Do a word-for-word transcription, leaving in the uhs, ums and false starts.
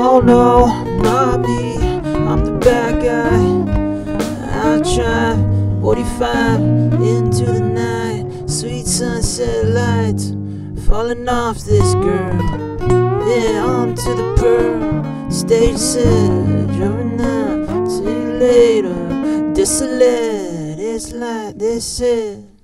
Oh no, not me, I'm the bad guy. I try, forty-five into the night, sweet sunset lights falling off this girl. Yeah, onto the pearl, stage set, driving out, see you later. Desolate, it's like this is.